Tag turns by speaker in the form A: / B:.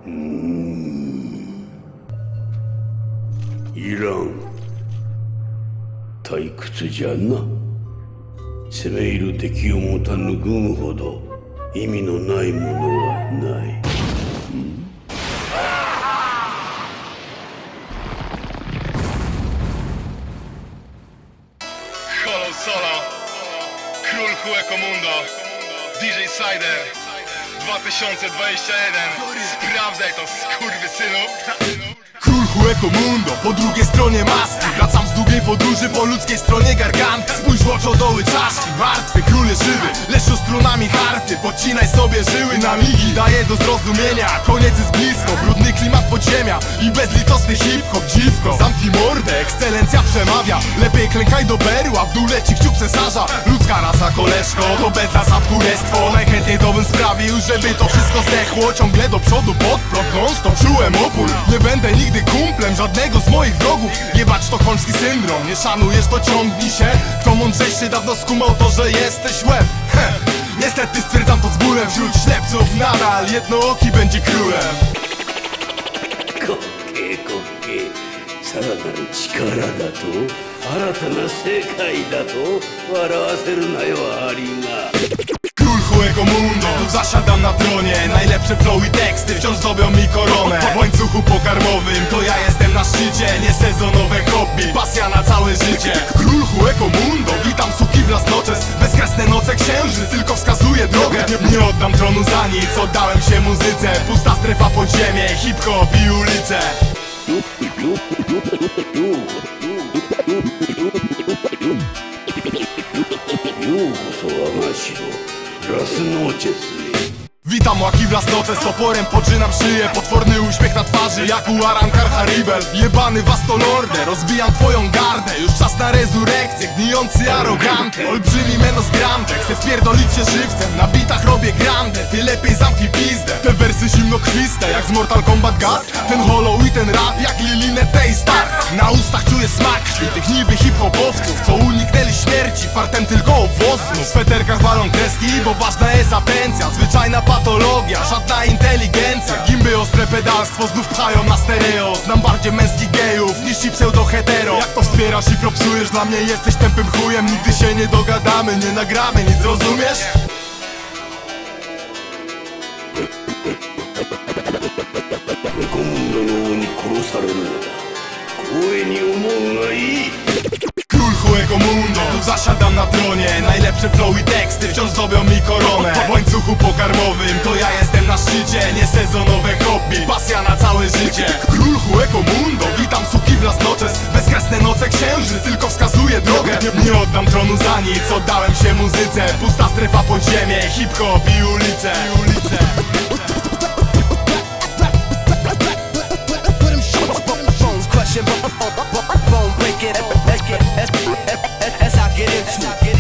A: いらん。退屈じゃな。攻め入る敵を持たぬ軍ほど意味のないものはない。
B: Holo Solo, Król Hueco Mundo, DJ Sider 2021. Sprawdzaj to, skurwysynu. Król Hueco Mundo, po drugiej stronie maski. Wracam z długiej podróży po ludzkiej stronie garganty. Spójrz w oczodoły czaszki, martwy, król jest żywy, lecz strunami harfy podcinaj sobie żyły na migi. Daje do zrozumienia, koniec jest blisko. Brudny klimat podziemia i bezlitosny hip-hop. Dziwko, zamknij mordę, ekscelencja przemawia. Lepiej klękaj do berła, w dół leci kciuk cesarza. Ludzka rasa, koleżko, to bez zasad królestwo. Najchętniej to bym sprawił, żeby to wszystko zdechło. Ciągle do przodu pod prąd, non-stop czułem opór. Nie będę nigdy kumplem żadnego z moich wrogów. Jebać sztokholmski syndrom, nie szanujesz to ciągnij się. Kto mądrzejszy dawno skumał to, że jesteś łeb. Niestety stwierdzam to z bólem, wśród ślepców nadal jednooki będzie królem.
A: 滑稽さらなる力だと、新たな世界だと笑わせるなよアリが。
B: Król Hueco Mundo, tu zasiadam na tronie. Najlepsze flow i teksty wciąż zdobią mi koronę. W łańcuchu pokarmowym to ja jestem na szczycie. Nie sezonowe hobby, pasja na całe życie. Król Hueco Mundo, witam suki w las noches. Bezkresne noce księżyc tylko wskazuje drogę. Nie oddam tronu za nic, oddałem się muzyce. Pusta strefa podziemie, hip-hop i ulice.
A: ようこそ我が城ラスノーチェスへ。
B: Witam łaki w las noces, z toporem podrzynam szyję. Potworny uśmiech na twarzy jak u Arankar Haribel. Jebany Vastolorde, rozbijam twoją gardę. Już czas na rezurekcję, gnijący arogantem. Olbrzymi menos grande, chcę wpierdolić się żywcem. Na bitach robię grandę, ty lepiej zamknij pizdę. Te wersy zimnokrwiste jak z Mortal Kombat God. Ten hollow i ten rap jak Lilinette i Stark. Na ustach czuję smak krwi tych niby hip-hopowców, co uniknęli śmierci fartem tylko owoców. W sweterkach walą kreski, bo ważna jest atencja. Zwyczajna patologia, żadna inteligencja. Gimby ostre pedalstwo znów pchają na stereo. Znam bardziej męskich gejów niż ci pseudo-hetero. Jak to wspierasz i propsujesz, dla mnie jesteś tępym chujem. Nigdy się nie dogadamy, nie nagramy nic, rozumiesz?
A: ゴムンドの王に殺されるのだ。光栄に思うがいい。
B: Król Hueco Mundo, tu zasiadam na tronie. Najlepsze flow i teksty wciąż zdobią mi koronę. W łańcuchu pokarmowym to ja jestem na szczycie. Nie sezonowe hobby, pasja na całe życie. Król Hueco Mundo, witam suki w las noches. Bezkresne noce księżyc tylko wskazuje drogę. Nie oddam tronu za nic, oddałem się muzyce. Pusta strefa podziemie, hip-hop i ulice.
C: Bone break it as I get into it.